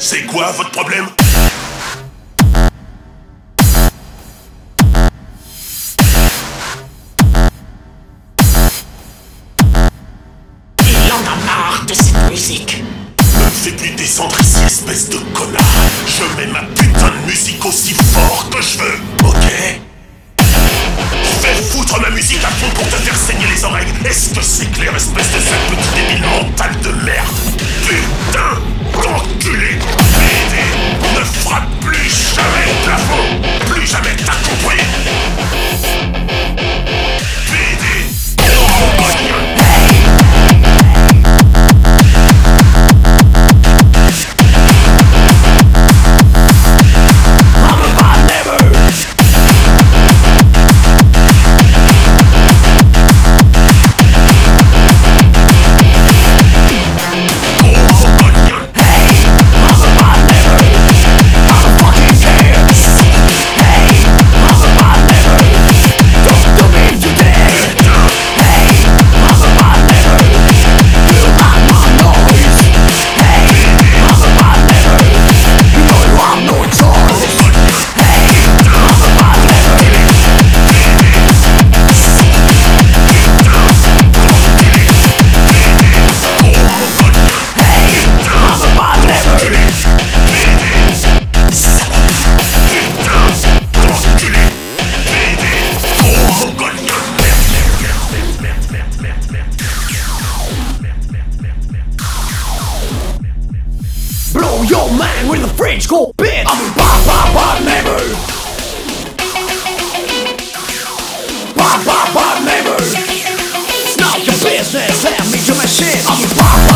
C'est quoi votre problème? Il en a marre de cette musique. Me fais plus descendre ici, espèce de connard. Je mets ma putain de musique aussi fort que je veux, ok? Je vais foutre ma musique à fond pour te faire saigner les oreilles. Est-ce que c'est clair, espèce de sale petit débile mental de merde? Putain d'enculé! BD ne frappe plus jamais le plafond! Plus jamais, t'as compris? BD! Oh, Go, bitch! I'm a neighbor! Neighbor! It's not your business, let me do my shit! I'm a